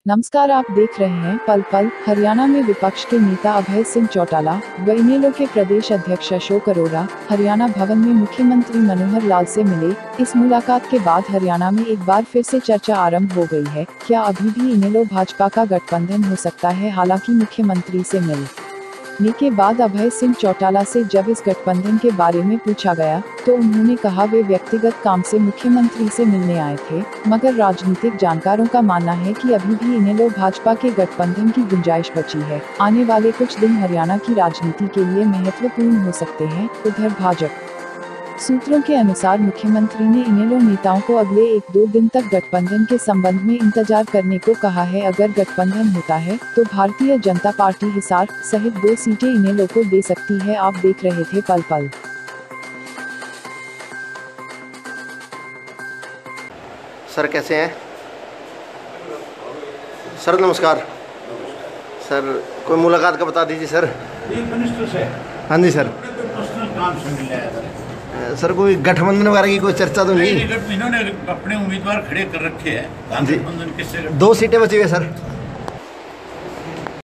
नमस्कार, आप देख रहे हैं पल पल। हरियाणा में विपक्ष के नेता अभय सिंह चौटाला व इनेलो के प्रदेश अध्यक्ष अशोक अरोड़ा हरियाणा भवन में मुख्यमंत्री मनोहर लाल से मिले। इस मुलाकात के बाद हरियाणा में एक बार फिर से चर्चा आरंभ हो गई है। क्या अभी भी इनेलो भाजपा का गठबंधन हो सकता है? हालांकि मुख्यमंत्री से मिलने के बाद अभय सिंह चौटाला से जब इस गठबंधन के बारे में पूछा गया तो उन्होंने कहा वे व्यक्तिगत काम से मुख्यमंत्री से मिलने आए थे, मगर राजनीतिक जानकारों का मानना है कि अभी भी इनेलो भाजपा के गठबंधन की गुंजाइश बची है। आने वाले कुछ दिन हरियाणा की राजनीति के लिए महत्वपूर्ण हो सकते हैं। उधर भाजपा सूत्रों के अनुसार मुख्यमंत्री ने इनेलो नेताओं को अगले 1-2 दिन तक गठबंधन के संबंध में इंतजार करने को कहा है। अगर गठबंधन होता है तो भारतीय जनता पार्टी हिसार सहित 2 सीटें इनेलो को दे सकती है। आप देख रहे थे पल पल। सर कैसे हैं? सर नमस्कार। सर कोई मुलाकात का बता दीजिए सर। मिनिस्टर से। हाँ जी सर। पर्सनल काम से मिला है सर कोई गठबंधन वगैरह की कोई चर्चा तो नहीं? इन्होंने अपने उम्मीदवार खड़े कर रखे हैं। गठबंधन किससे? 2 सीटें बची हुई है सर।